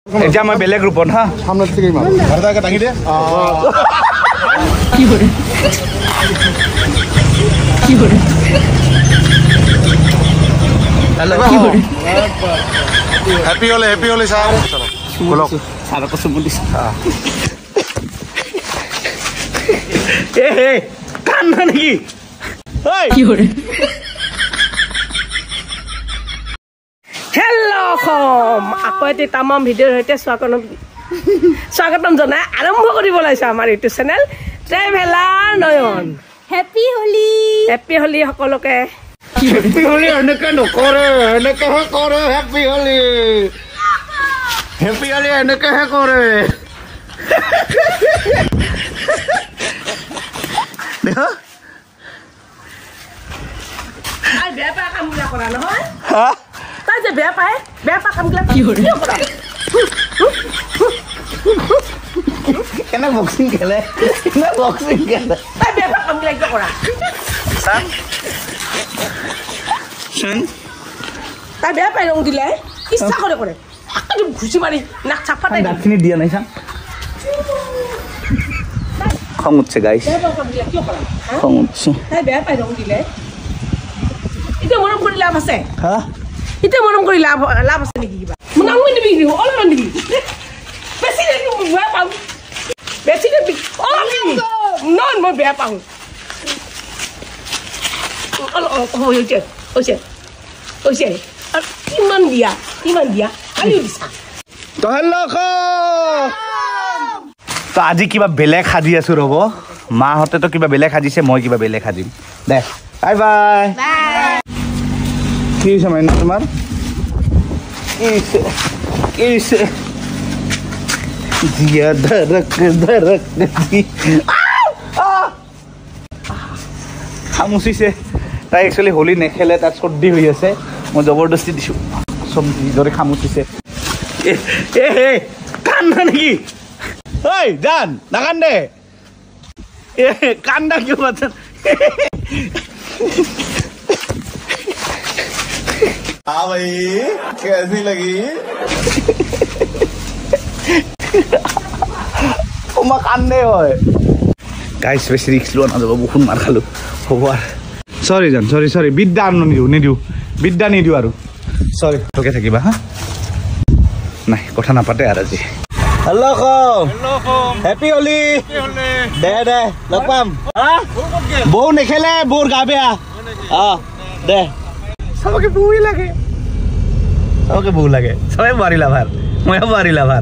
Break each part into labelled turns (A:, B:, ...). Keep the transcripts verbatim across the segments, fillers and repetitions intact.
A: এতিয়া মই বেলেগ ৰূপত হা
B: সামনে থেকে মার ভারদাকে টাঙি দে
C: কি করে কি করে
A: হ্যালো
C: কি করে
B: happy Holi happy Holi sir চলো বলো
A: স্যার কত মুদিস এ হে কান্না নাকি ওই
C: কি করে
D: হেল্ল' অসম আকৌ এটি তামাম ভিডিঅ'ৰ সৈতে স্বাগতম স্বাগতম জনাই আৰম্ভ কৰিব ওলাইছোঁ আমাৰ YouTube channel traveller Nayan
E: happy Holi
D: happy Holi সকলোকে
A: হ্যাপি হোলি এনেকে নকৰে এনেকেহে কৰে হ্যাপি হোলি হ্যাপি হোলি এনেকেহে কৰে দেখো
D: তাই বেয়া পাই কামবিলাক কৰা নহয়
A: হা
D: তাই যে বেয়া পায় বেয়া পাই কামবিলাক
C: কি কৰে
A: কেনে বক্সিং খেলে কেনে বক্সিং খেলে
D: তাই বেয়া পাই কামবিলাক কিয় কৰা
A: চান চান
D: তাই বেয়া পাই ৰং দিলে ইচ্ছা কৰে কৰে আকৌ ঘুচি মাৰি নাক চাপ ফাটাই দিয়ে।
A: দাঁতখিনি দিয়া নাই চান খং উঠছে গাইছ
D: বেয়া পাই কামবিলাক কিয় কৰা হা?
A: খং উঠছে
D: তাই বেয়া পাই ৰং দিলে এতিয়া মৰম কৰি লাভ আছে
A: হা
D: এতিয়া মৰম কৰি লাভ লাভ আছে নেকি কিবা মোক নাঙুৰি দিবি দিবি অলপমান দিবি বেছি দিবি মই বেয়া পাওঁ বেছি দিবি অলপ দিবি নহয় মই বেয়া পাওঁ অলপ হৈছে হৈছে হৈছে আৰু কিমান দিয়া কিমান দিয়া কালিও দিছা
A: তো হেল্ল' তো আজি কিবা বেলেগ সাজি আছো ৰ'ব মাহঁতেতো কিবা বেলেগ সাজিছে মই কিবা বেলেগ সাজিম দে বাই বাই কি হৈছে মাইনা তোমাৰ কি হৈছে কি হৈছে জিয়া ধৰক ধৰক জি খামুচিছে তাই একচুৱেলি হোলী নেখেলে তাত চৰ্দি হৈ আছে মই জবৰদস্তি দিছোঁ চব যিদৰে খামুচিছে এ এ কান্দা নেকি ঐ জান নাকান্দে এ কান্দা কিয় বাচ্চা
B: हाँ भाई कैसी लगी
A: তোমাক কান্দে হয় গাইছ বেছি ৰিক্স লোৱা নাযাব বহুত মাৰ খালোঁ হ'ব আৰু চৰি জান চৰি চৰি বিদ্যা আনো নিদিওঁ নিদিওঁ বিদ্যা নিদিওঁ আৰু চৰি তোকে থাকিবা হা নাই কথা নাপাতে আৰু আজি হেল্ল' কম হেপী হোলী দে দে লগ পাম বৌ নেখেলে বৌৰ গা বেয়া অঁ দে চবকে বৌ লাগে চবকে বৌ লাগে চবে মাৰিলা ভাৰ ময়ো মাৰিলা ভাৰ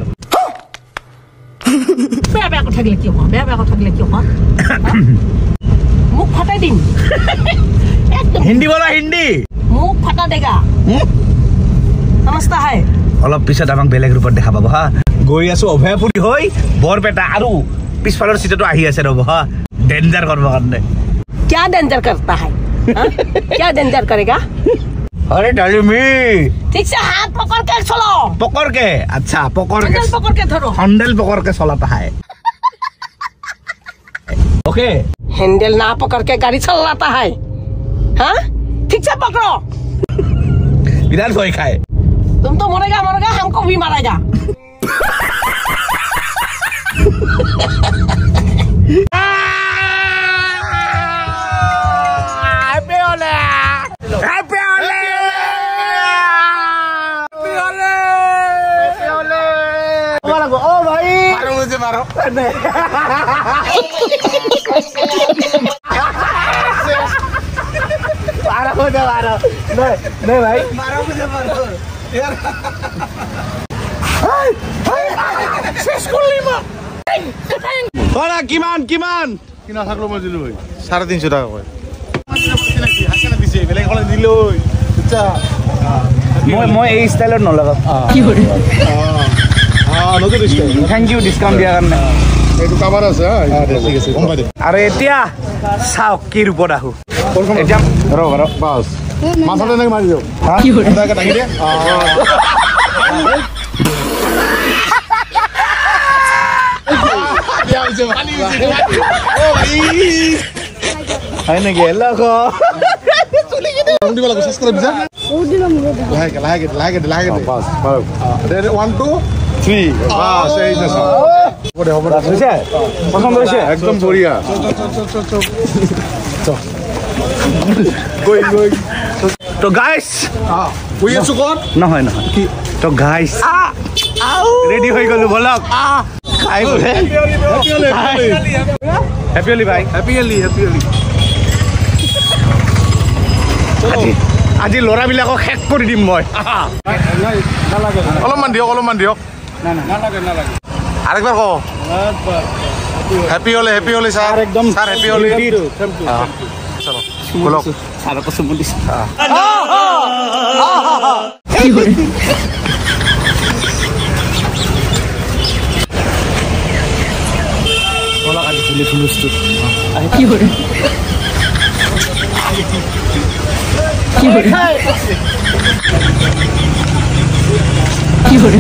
D: বেয়া বেয়া কথা গিলা কিয় কোৱা বেয়া বেয়া কথা গিলা কিয় কোৱা মোক ফাটাই দিম একদম
A: হিন্দী বলা হিন্দী
D: মোক ফাটা দেগা সমস্তা হয়
A: অলপ পিছত আমাক বেলেগ ৰূপত দেখা পাব হা গৈ আছো অভয়াপুৰী হৈ বৰপেটা আৰু পিছফালৰ চিটতো আহি আছে ৰ'ব হা ডেঞ্জাৰ কৰিব কাৰণে
D: क्या डेंजर करता है हाँ? क्या डेंजर करेगा
A: अरे डालिमी
D: ठीक से हाथ पकड़ के चलो
A: पकड़ के अच्छा पकड़ के
D: हैंडल पकड़ के धरो
A: हैंडल पकड़ के चलाता है ओके
D: हैंडल ना पकड़ के गाड़ी चलाता है हाँ ठीक से पकड़ो
A: विधान सोई खाए
D: तुम तो मरेगा मरेगा हमको भी मारेगा
A: ओ भाई
B: मारो मुझे मारो
A: मारो मुझे मारो नहीं नहीं भाई
B: मारो मुझे मारो यार
A: বড়া কিমান কিমান
B: কিনা থাকলো মই দিলো সাড়ে তিনশো টাকা কয় দিছে বেলেগ কলে দিলো আচ্ছা
A: মই মই এই ষ্টাইলত নলগাওঁ
C: কি করে
B: হ্যাঁ নতুন স্টাইল
A: থেংক ইউ ডিছকাউণ্ট দিয়াৰ কাৰণে
B: এইটো কাভাৰ আছে হা ঠিক আছে গম পাই দে
A: আৰু এতিয়া চাওক কি ৰূপত আহোঁ এতিয়া ৰ ৰ
B: বাস মাথাতে নাকি মারি দিও
C: কি করে
B: ভারদাকে টাঙি দে
A: হয় নেকি হেল্ল' ক
B: দিব লাগিব সাবস্ক্রাইব যা লাহেকে লাহেকে লাহেকে লাহেকে বাস ওয়ান টু থ্ৰী বাছ এই যে চাওক হ'ব দে হ'ব দে
A: হৈছে পছন্দ হৈছে
B: একদম বঢ়িয়া গৈ গৈ
A: তো গাইছ
B: গৈ আছো ক'ত
A: নহয় নহয় তো গাইছ ৰেডি হৈ গ'লো বলক খাই বোলে হেপী হলি ভাই
B: হেপী হলি হেপী হলি
A: আজি আজি ল'ৰাবিলাকক শেষ কৰি দিম মই
B: অলপমান দিয়ক অলপমান দিয়ক আরেকবার কো happy Holi happy Holi sir
A: একদম
B: স্যার হ্যাপি হলে চলো বলো
A: আর কত মুদিস
C: কি হরে
A: বলা কাটি ফুলে ফুলস্ত
C: কি হরে কি হরে কি হরে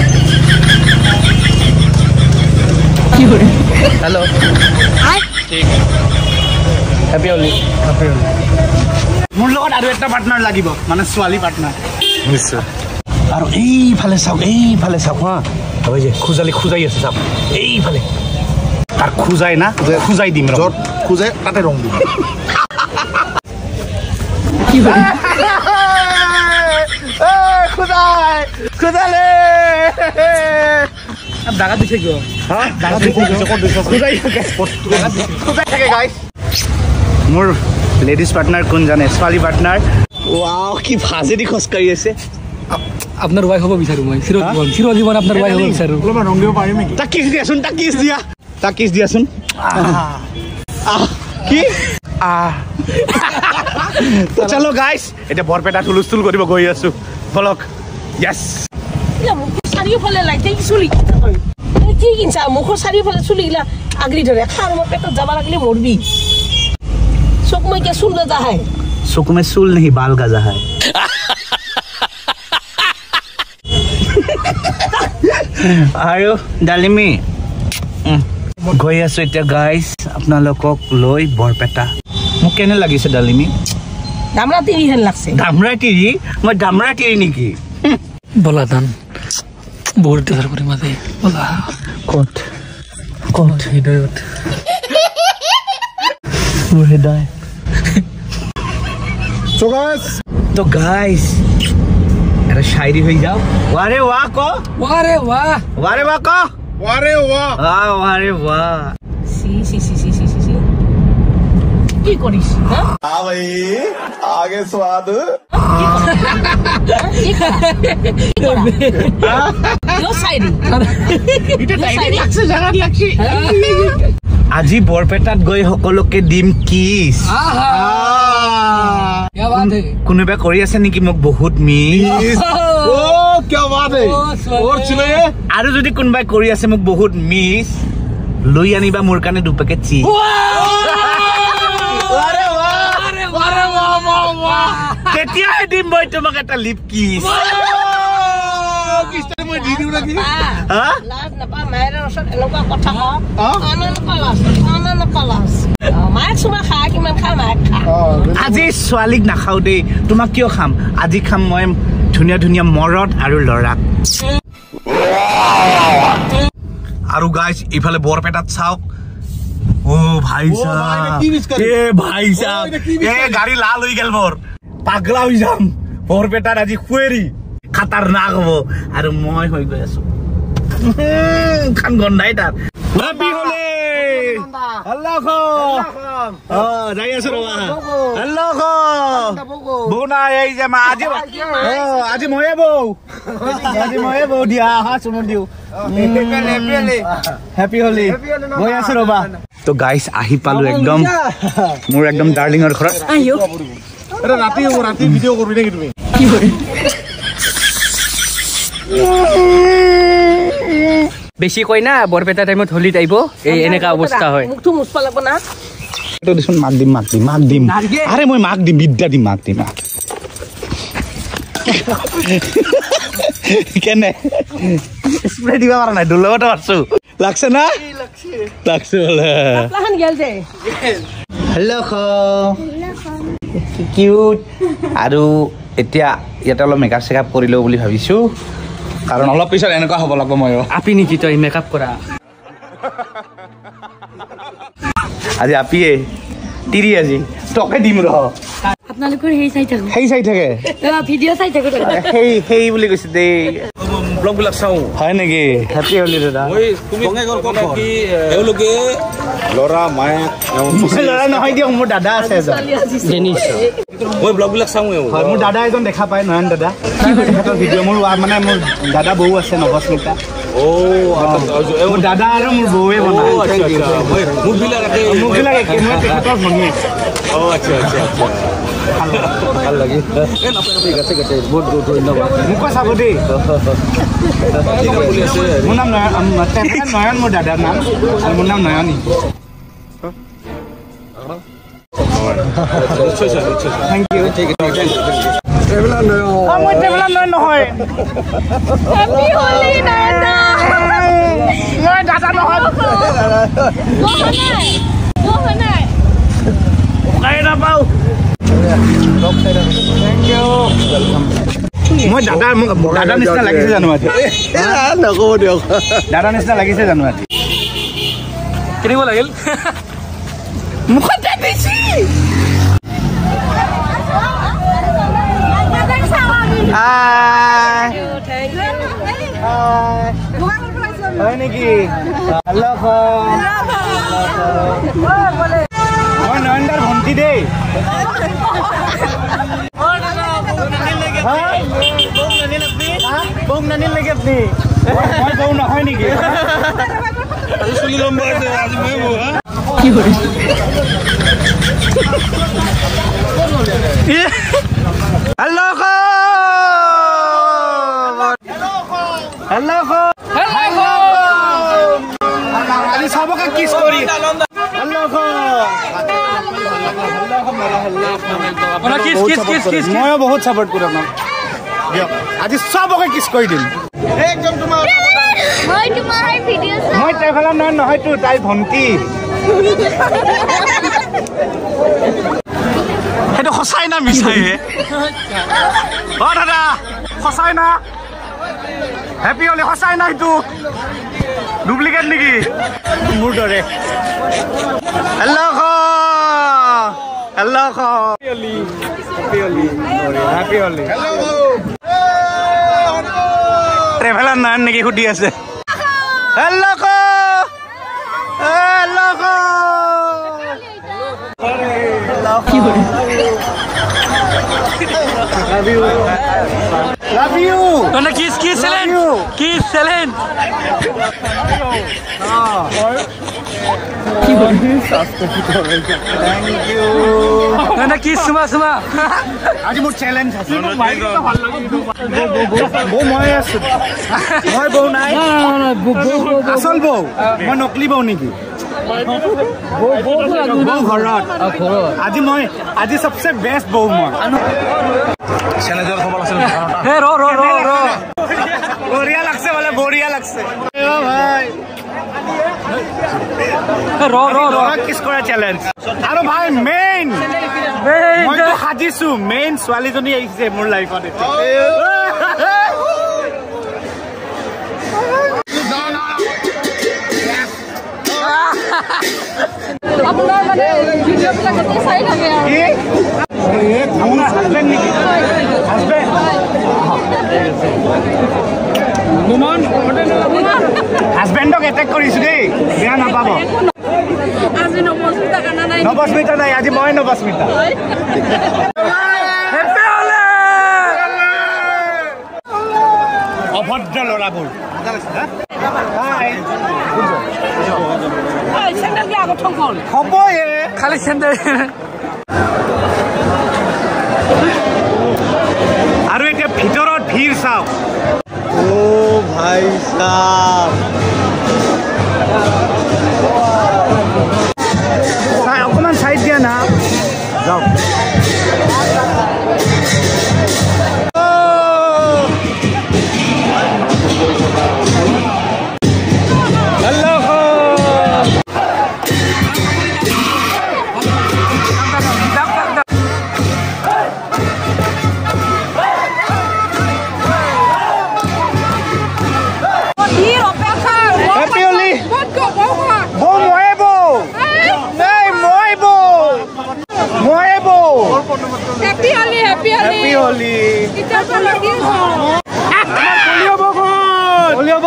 C: কি হরে
A: হ্যালো ঠিক হ্যাপি হলি মোৰ লগত আৰু এটা পাৰ্টনাৰ লাগিব মানে ছোৱালী পাৰ্টনাৰ
B: নিশ্চয়
A: আৰু এইফালে চাওক এইফালে চাওক হা হয় যে খুজালি খুজাই আছে চাওক এইফালে তাৰ খুজাই না খুজাই দিম
B: য'ত খুজে তাতে ৰং দিম
C: কি হরে
A: খুজাই খুজালে দাগা দিছে কিয় হা দাগা দিছে খুজাই খুজাই থাকে গাইছ মোৰ লেডিজ পাৰ্টনাৰ কোন জানে ছোৱালী পাৰ্টনাৰ ওৱাও কি ভাজেদি খোজকাঢ়ি আছে
C: আপনার ওয়াইফ হব বিচারু মই চির জীবন চির জীবন আপনার ওয়াইফ হব বিচারু
B: অলপমান ৰং দিব পাৰিম নেকি
A: তাক কিছ দিয়াচোন তাক কিছ দিয়া তাক কিছ দিয়াচোন কি তো চলো গাইছ এতিয়া বৰপেটা হুলস্থুল কৰিব গৈ আছো বলক য়েছ
D: চাৰিওফালে লাইট চুলি কি কিনছা মুখৰ চাৰিওফালে চুলিগিলা আগৰি ধৰে খাৰ মোৰ পেটত যাব লাগিলে মৰবি চক মই কে চুল গজা হয়
A: चुक में चूल नहीं बाल गजा है আৰু ডালিমি গৈ আছো এতিয়া গাইছ আপোনালোকক লৈ বৰপেটা মোক কেনে লাগিছে ডালিমি
D: দামৰা তিৰি হেন লাগছে
A: দামৰা তিৰি মই দামৰা তিৰি নেকি
C: বলা দান বহুত দেখার করে মাঝে বলা
A: ক'ত
C: কত হৃদয়ত
A: মোৰ হৃদয়
B: So guys,
A: তো গাইছ এটা শায়রি হৈ যাও ওয়ারে ওয়া ক
C: ওয়ারে ওয়া
A: ওয়ারে ওয়া ক
B: ware wa
A: আ ওয়ারে ওয়া
D: সি সি সি সি সি সি কি করিস হ্যাঁ
B: आ भाई आगे स्वाद
D: ইও সাইরি
A: এটা ডাইরেক্ট লাগছে জাগাত লাগছে আজি বৰপেটাত গৈ সকলোকে দিম কিছ
C: क्या बात है
A: কোনোবা কৰি আছে নেকি মোক বহুত মিছ
B: ओ क्या बात है और सुनो ये
A: আৰু যদি কোনোবাই কৰি আছে মোক বহুত মিছ লৈ আনিবা মোৰ কাৰণে দুপেকেট চি আৰে বাহ
C: अरे वारे वाह वाह वाह
A: তেতিয়াহে দিম মই তোমাক এটা লিপ কিছ
B: किस टाइम में दी दी लगी
A: হা
D: লাজ নাপা মায়ের ওচৰত এনেকুৱা কথা কওঁ আনন্দ পালাস আনন্দ পালাস মায়েক চুমা খা কিমান খা মায়েক খা
A: আজি ছোৱালীক নাখাও দেই তোমাক কিয় খাম আজি খাম মই ধুনীয়া ধুনীয়া মৰদ আৰু ল'ৰাক আৰু গাইছ ইফালে বৰপেটাত চাওক ও ভাই সাহেব
B: কি মিছ কৰি?
A: এ ভাই সাহেব
B: এটা কি মিছ
A: এ
B: কৰি?
A: গাড়ী লাল হৈ গেল মোৰ পাগলা হৈ যাম বৰপেটাত আজি খুৱেৰি খাতাৰনাক হ'ব আৰু মই হৈ গৈ আছো খান গন্ধাই তাত হেপী হলে আল্লাহ খো অ যাই আছো ৰবা আল্লাহ খো বৌ নাই এই যে মা আজি অ আজি ময়ে বৌ আজি ময়ে বৌ দিয়া হা চুমন দিও হেপী হলি গৈ আছো ৰবা তো গাইছ আহি পালো একদম মোৰ একদম ডাৰ্লিঙৰ ঘৰত
D: আইও
B: अरे राती वो राती वीडियो करबी নেকি তুমি
C: কি করে বেশি কই না বরপেটা টাইমত হোলি টাইপ এই এনেকা অবস্থা হয়
D: মুখটো মুছপা লাগব না
A: তো দিছোন মাক দিম মাক দিম মাক দিম আরে মই মাক দিম বিদ্যা দিম মাক দিম কেনে স্প্রে দিবা পাৰা নাই দুলগতে আছো লাগছে না লাগছে বলে
D: লাহান গেল যে
A: হেল্ল' খো কিউট আৰু এতিয়া ইয়াতে অলপ মেকআপ চেকআপ কৰি লওঁ বুলি ভাবিছোঁ কাৰণ অলপ পিছত এনেকুৱা হ'ব লাগিব মই
C: আপি নেকি তই মেকআপ কৰা
A: আজি আপিয়ে তিৰি আজি টকে দিম ৰহ
E: আপোনালোকৰ হেই চাই থাকো
A: সেই চাই থাকে
E: ভিডিঅ' চাই থাকো
A: সেই সেই বুলি কৈছে দেই
B: ব্লগ বিলাক চাওঁ
A: হয় নেকি হেপী হলি দাদা
B: মই তুমি কি এওঁলোকে ল'ৰা মায়ে
A: মই ল'ৰা নহয় দিয়ক মোৰ দাদা আছে এজন
B: মই ব্লগ বিলাক চাওঁ
A: হয় মোৰ দাদা এজন দেখা পায় নয়ন দাদা তেখেতৰ ভিডিঅ' মোৰ মানে মোৰ দাদা বৌ আছে নৱস্মিতা মোৰ দাদা আৰু মোৰ বৌৱে বনায়
B: মুখবিলাক
A: মুখবিলাক একে মই তেখেতৰ ভনীয়েক
B: অঁ আচ্ছা আচ্ছা আচ্ছা ভাল লাগি বহুত বহুত ধন্যবাদ
A: মোকো চাব দেই মোৰ নাম নয়ন নয়ন মোৰ দাদাৰ নাম আৰু মোৰ নাম নয়নী থেংক ইউ ঠিক আছে ট্ৰেভেলাৰ নয়ন মই ট্ৰেভেলাৰ নয়ন নহয়
E: হেপী হোলি দাদা
A: মই দাদা নহয়
E: মোহনাই
A: নাই নাপাওঁ থেংক ইউ মই দাদা মোক দাদা নিচিনা লাগিছে জানো আজি
B: নক'ব দিয়ক
A: দাদা নিচিনা লাগিছে জানো আজি
C: কেনেকুৱা লাগিল
A: মুখতে বেছি হয় নেকি মই নয়নদাৰ ভণ্টি দেই বৌ নানিল নেকি আপুনি মই বৌ নহয় নেকি
B: চুলি লম্বা আছে আজি মই বৌ হা
A: হেল্ল' হেল্ল' আজি চবকে কিছ কৰি ময়ো বহুত চাপৰ্ট কৰোঁ আপোনাক দিয়ক আজি চবকে কিছ কৰি দিম একদম তোমাৰ
E: মই তোমাৰ ভিডিঅ' চাই
A: মই ট্ৰেভেলাৰ নহয় নহয়তো তাইৰ ভণ্টি সেইটো সঁচাই না মিছাই অ দাদা সঁচাই না হেপী হলি সঁচাই না সেইটো ডুপ্লিকেট নেকি মোৰ দৰে hello' hello' happy Holi traveller Nayan নেকি সুধি আছে hello' Love you.
C: Gonna kiss, kiss, Selen. Kiss, Selen.
A: Thank you.
C: Gonna kiss, Suma, Suma.
A: আজি মোৰ চেলেঞ্জ আছে বৌ মই আছো মই বৌ নাই আচল বৌ মই নকলি বৌ নেকি বৌ ঘৰত আজি মই আজি চবচে বেষ্ট বৌ মই
B: চেনেজৰ খবৰ আছে
C: Hey, ro, ro, ro, ro.
A: বঢ়িয়া লাগছে বোলে বঢ়িয়া লাগছে অ ভাই
C: Hey, ro, ro, ro.
A: কিছ কৰা চেলেঞ্জ আৰু ভাই মেইন মই তো সাজিছো মেইন ছোৱালীজনী আহিছে মোৰ লাইফত
E: আপোনাৰ মানে ভিডিঅ' বিলাক এতে চাই থাকে আৰু
A: কি আপোনাৰ হাজবেণ্ড নেকি হাজবেণ্ড হাজবেণ্ডক এটেক কৰিছো দেই বেয়া নাপাব
E: আজি নৱস্মিতা কানা নাই
A: নৱস্মিতা নাই আজি মই নৱস্মিতা অভদ্ৰ ল'ৰাবোৰ হ'বয়ে
C: খালি চেণ্ডেল
A: আৰু এতিয়া ভিতৰত ভিৰ চাওক
B: ও ভাই সাহ
A: অকণমান চাইড দিয়া না যাওক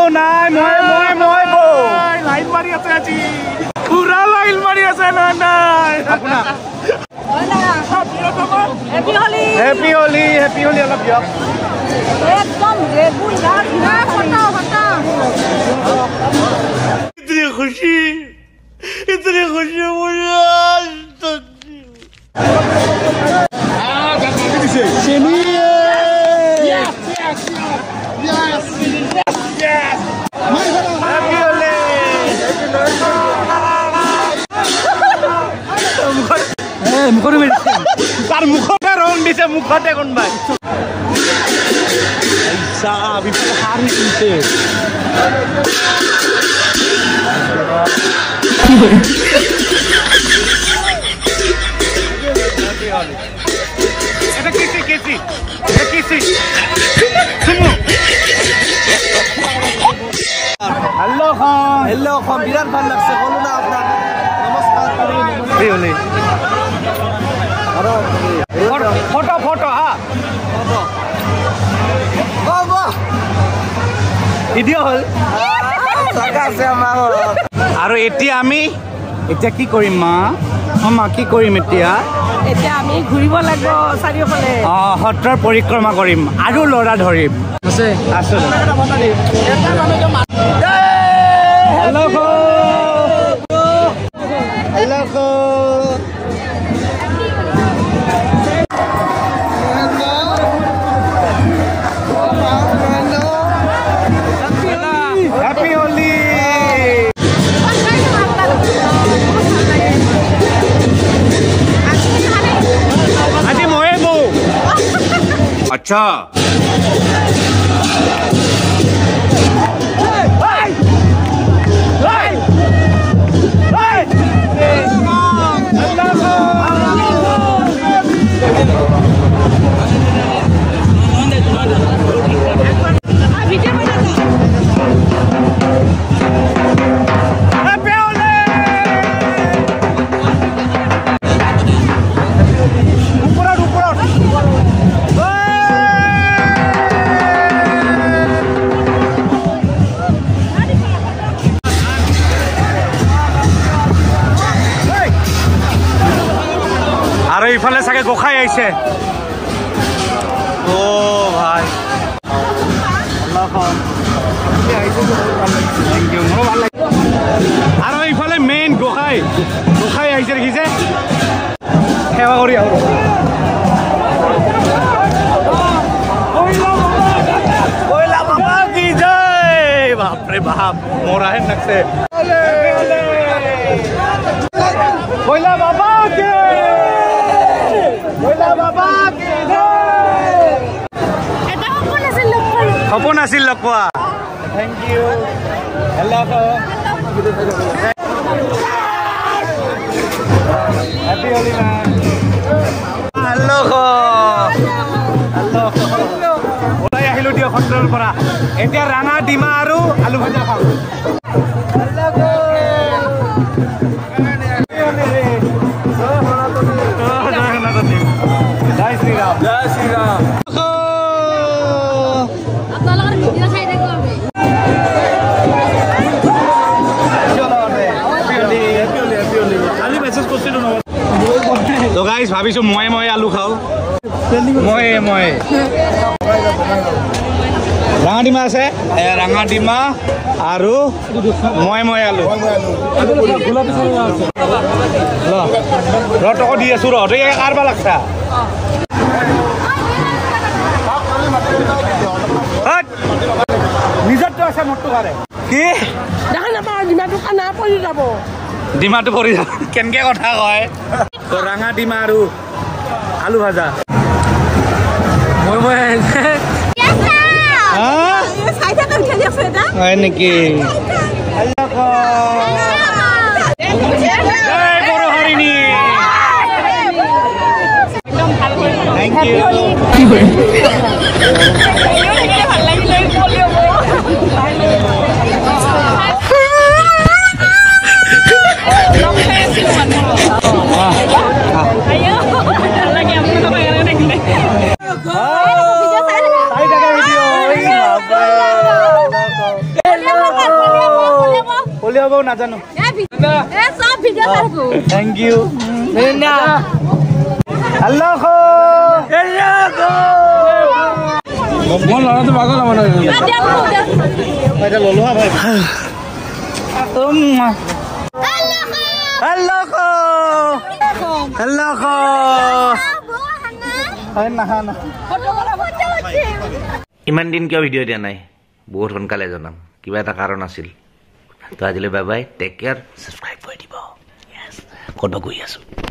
A: নাই মই মই মই বৌ লাইন মাৰি আছে আজি পুৰা লাইন মাৰি আছে না নাই আপোনাৰ
E: happy Holi
A: happy Holi happy Holi অলপ দিয়ক
E: একদম রেগুলার না ফটো ফটো
B: इतनी खुशी इतनी खुशी मुझे आज तक
A: তার মুখতে রং দিছে মুখতে কোনবাই বিফলে হারি কিনছে এটা কিসি কিসি এটা কিসি শুনো হ্যালো খান হ্যালো খান বিরাট ভালো লাগছে বলো না আপনার নমস্কার করি নমস্কার হলে ফটো ফটো হ্যাঁ আৰু এতিয়া আমি এতিয়া কি কৰিম মা মা কি কৰিম এতিয়া
D: এতিয়া আমি ঘূৰিব লাগিব চাৰিওফালে
A: অ সত্ৰৰ পৰিক্ৰমা কৰিম আৰু লৰা ধৰিম আছে আছে হেল্ল' হেল্ল' Happy Holi! আজি মই বৌ
B: अच्छा
A: আৰু ইফালে চাগে গোখাই আহিছে ও ভাই আৰু ইফালে মেইন গোখাই গোখাই আহিছে দেখিছে সেৱা কৰি আহো কইলা বাবা কি জয় বাপৰে বাপ মৰাহে লাগছে কইলা বাবা কি সপোন আছিল লগ পোৱা thank you hello' happy Holi hello' ওলাই আহিলো দিয়ক সত্ৰৰ পৰা এতিয়া ৰাঙা ডিমা আৰু আলু ভাজা খাওঁ জয় শ্ৰীৰাম জয় শ্ৰীৰাম তো গাইজ ভাবিছো মই মই আলু খাওঁ মই মই ৰাঙা ডিমা আছে ৰাঙা ডিমা আৰু মই মই আলু ৰ টকা দি আছো ৰ কাৰবা লাগছা নিজৰটো আছে মোৰটো কাৰে কি
D: দেখা নাপাওঁ ডিমাটো কানা পৰি যাব
A: ডিমাটো পৰি যাব কেনেকে কথা কয় তো ৰাঙা ডিমা আৰু আলু ভাজা মই মই হয় নেকি বড়ো হৰিণী থেংক ইউ হ'ব নাজানো
E: এ সব ভিডিও করব
A: থেংক ইউ হেল্ল' খো
B: মই ল'ৰাটো পাগল আমাৰ
A: এটা ললো হা ভাই হেল্ল' খো হেল্ল' খো নাহা না
F: ইমান দিন কিয় ভিডিঅ' দিয়া নাই বহুত সোনকালে জনাম কিবা এটা কাৰণ আছিল তো আজিলৈ bye bye take care subscribe কৰি দিব ক'ত গৈ আছো